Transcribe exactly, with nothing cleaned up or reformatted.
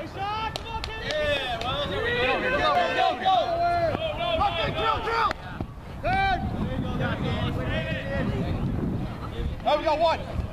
Yeah, well, there we go. Go, go, go. Drill, drill. Good. There we go, one.